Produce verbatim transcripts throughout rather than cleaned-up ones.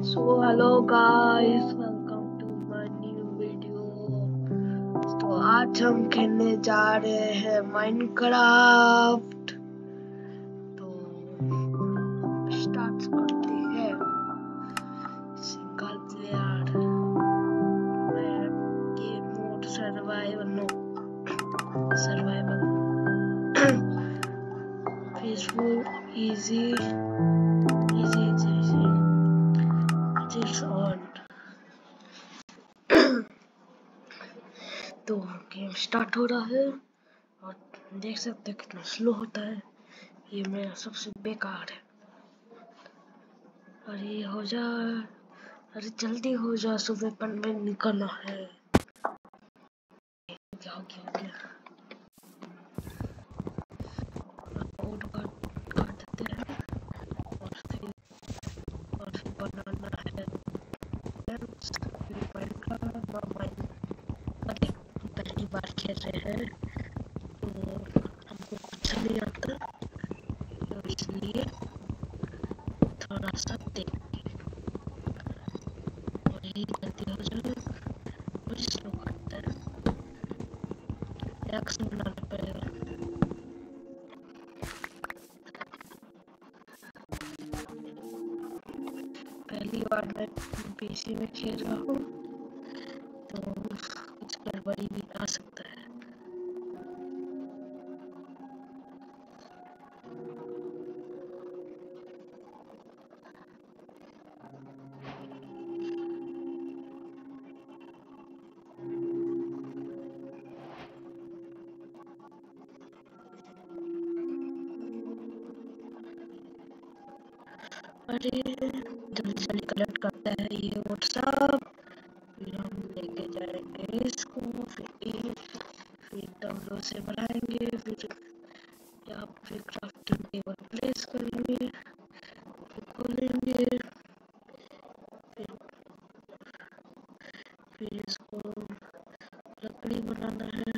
So hello guys, welcome to my new video। तो आज हम खेलने जा रहे हैं माइनक्राफ्ट। तो स्टार्ट करते हैं। Single player game mode survival no survival peaceful easy easy easy it's on. तो गेम स्टार्ट हो रहा है और देख सकते हैं कितना स्लो होता है। ये मेरा सबसे बेकार है। अरे हो जा, अरे जल्दी हो जा, सुबह पन में निकलना है। क्या हो गया क्या कोड काट काट देते हैं और फिर और फिर बनाना है माइनक्राफ्ट। अरे पहली बार खेल रहे हैं तो हमको कुछ नहीं आता, तो इसलिए थोड़ा सा देख और यही गलती हो जाए और स्लो करता है। एक्स बनाना पड़ेगा। पहली बार मैं पीसी में खेल रहा हूँ तो कुछ गड़बड़ी भी आ सकता है। अरे जल्दी जल्दी कलेक्ट करता है ये वो सब, फिर हम लेके जाएंगे इसको, फिर फिर डब्ल्यू से बनाएंगे, फिर यहाँ पे क्राफ्टिंग टेबल प्लेस करेंगे, फिर खोलेंगे, फिर फिर इसको लकड़ी बनाना है।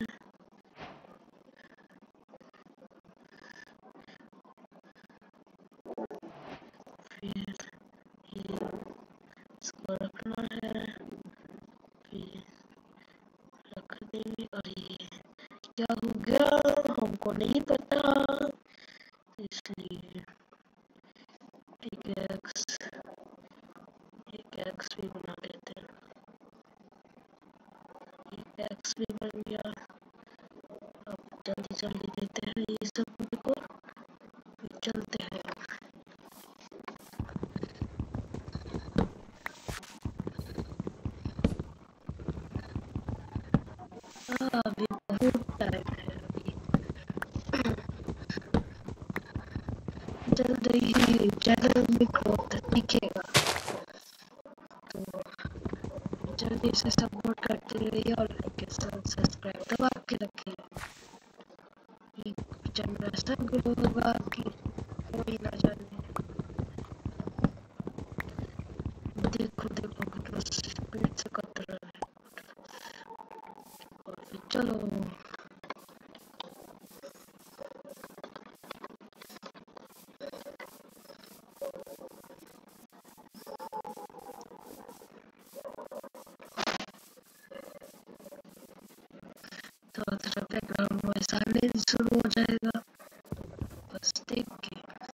फिर ये इसको रखना है, फिर रख देंगे। और ये क्या हो गया हमको नहीं पता, इसलिए एक एक्स एक एक्स भी बना लेते हैं। एक एक्स भी बन गया। अब जल्दी जल्दी देते हैं ये सब को, फिर चलते हैं। हाँ, अभी बहुत टाइम है, अभी जल्द ही चैनल में ग्रोथ दिखेगा। तो जल्दी से सपोर्ट करते रहिए और लाइक के साथ सब्सक्राइब दबा के रखिए। ये चैनल ऐसा ग्रो होगा कि कोई ना जाने। देखो देखो कितना स्पीड से करते रहे और फिर चलो। थोड़ा थोड़ा बैकग्राउंड वॉइस आने शुरू हो जाएगा, बस देख के।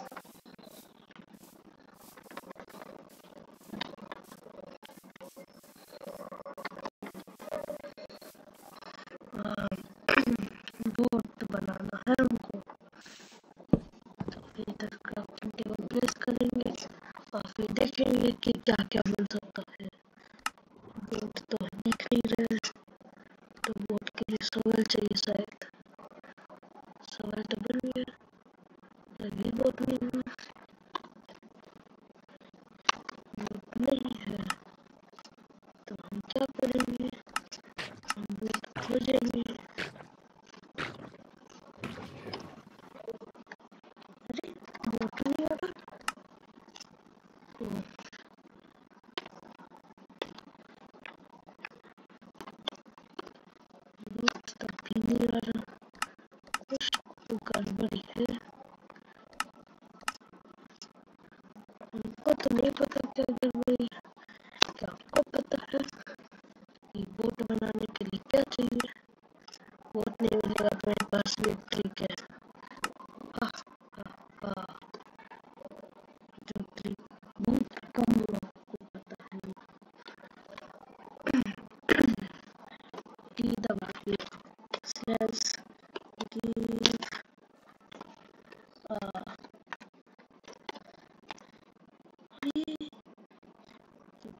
बोट बनाना है हमको, तो फिर इधर क्राफ्टिंग टेबल प्लेस करेंगे और फिर देखेंगे कि क्या क्या मिल सकता है। बोट तो दिख नहीं रहे, तो बोट के लिए सोवल चाहिए शायद। सोवल तो बन गया, अभी बोट नहीं है, बोट नहीं है तो हम क्या करेंगे, हम बोट खोजेंगे। अरे बोट नहीं आ रहा, तो बोट तो भी नहीं आ रहा, कुछ तो गड़बड़ी है। हमको तो नहीं पता क्या गड़बड़ी है।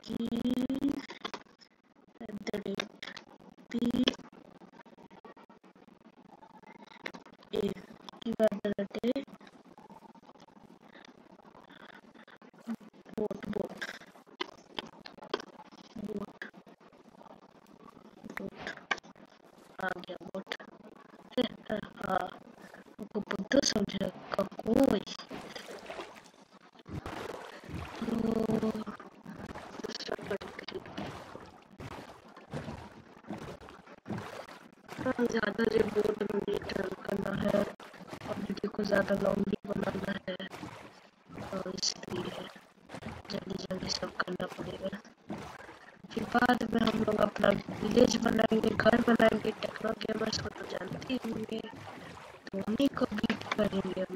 की at the rate P A की at the rate boat boat boat boat आ गया बोट। हाँ आपको बुद्धू समझेगा कोई तो हाँ ज़्यादा रिपोर्ट में नहीं ट्रेवल करना है और वीडियो को ज़्यादा लॉन्ग भी बनाना है तो इसलिए जल्दी जल्दी सब करना पड़ेगा। फिर बाद में हम लोग अपना विलेज बनाएंगे, घर बनाएंगे। टेक्नो गेमर्स को तो जानते ही होंगे, तो उन्हीं को बीट करेंगे हम।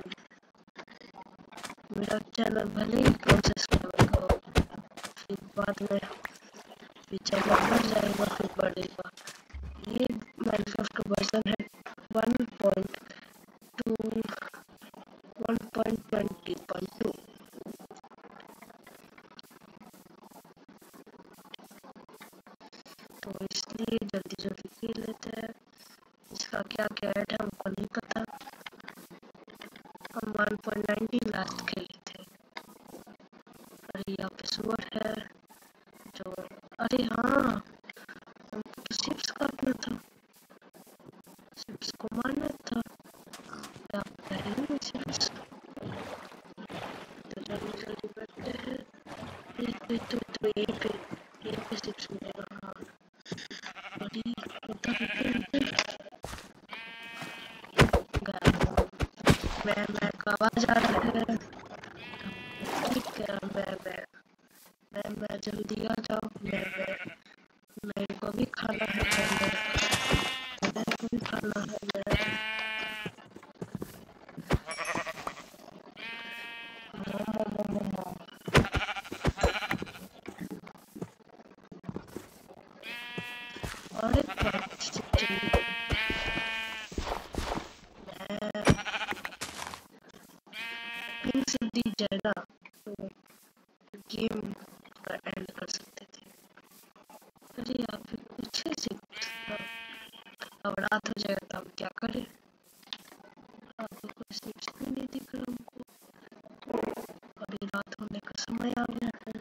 मेरा चैनल भले ही कम सब्सक्राइबर का हो, फिर बाद में फिर चैनल बढ़ जाएगा, फिर बढ़ेगा। ये माइनक्राफ्ट का वर्जन है one point two one point twenty point two. तो इसलिए जल्दी जल्दी खेल लेते हैं। इसका क्या क्या ऐड है हमको नहीं पता। हम वन पॉइंट नाइनटीन लास्ट खेले थे। अरे यहाँ पे सुअर है जो, अरे हाँ हमको तो शिप्स काटना था, शिप्स को मारना था। क्या करेंगे शिप्स, तो जल्दी जल्दी बैठते हैं। ये तो तो यहीं पे यहीं पे शिप्स मिलेगा। हाँ अरे उधर उधर मैं मैं का आवाज आ रहा है। ठीक है मैं मैं मैं मैं जल्दी आ जाओ। मैं मैं मेरे को भी खाना है, मैं मेरे को भी खाना है। मैं मोमो मोमो मोमो और एक बात चाहिए, पिंग से दी जाए ना तो गेम का एंड कर सकते थे। अरे यहाँ पे कुछ ऐसे अब रात हो जाएगा तो हम क्या करें। आपको कोई शिप्स भी नहीं दिख रहा हमको। अभी रात होने का समय आ गया है,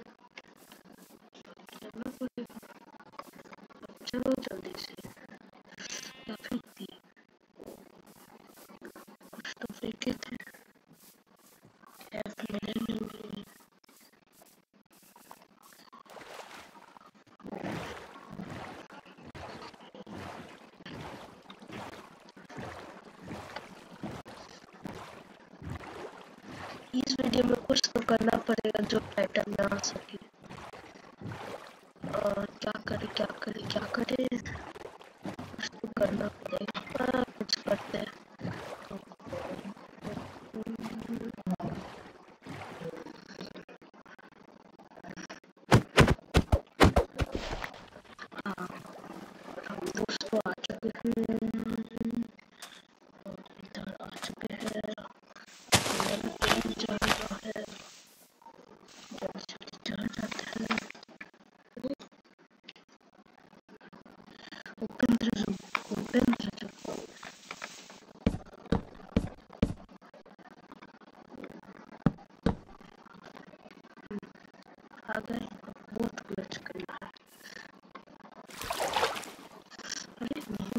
चलना पड़ेगा। अब चलो जल्दी से, या फेंकती कुछ तो फेंके थे, खैर मिले नहीं। इस वीडियो में कुछ तो करना पड़ेगा जो टाइटल में आ सके। और क्या करे क्या करे क्या करे, कुछ तो करना पड़ेगा। हाँ, कुछ करते हैं। हाँ हम दोस्तों आ चुके हैं, इधर आ चुके हैं। मेरा ट्रेन चल रहा है, जल्दी जल्दी चल जाते हैं। उपेंद्र जो उपेंद्र जो आ गए, बहुत क्लच करना है। अरे नहीं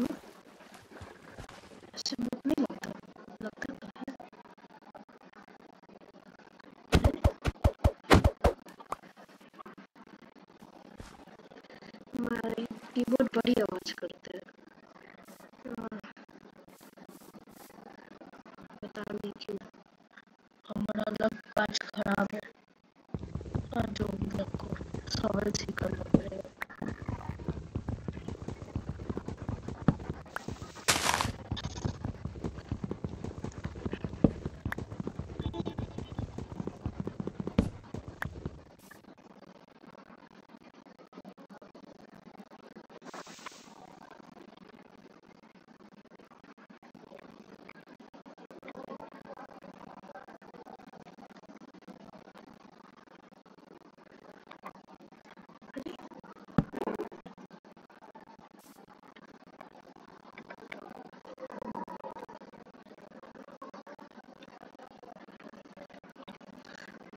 ऐसे बहुत नहीं लगता, लगता तो है। हमारे कीबोर्ड बड़ी आवाज करते हैं, पता नहीं क्यों। हमारा लग आज खराब है और जो लग को सवाल ही करना पड़ेगा।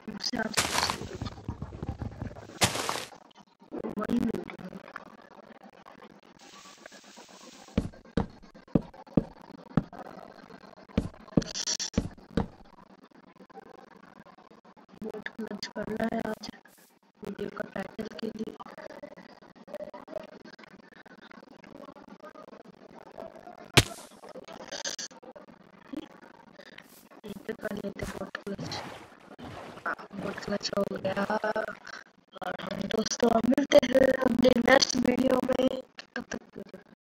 से आज वही बोट क्लच करना है आज वीडियो का टाइटल के लिए। कर लेते बोट क्लच। बोट क्लच हो गया और हम दोस्तों मिलते हैं अपने नेक्स्ट वीडियो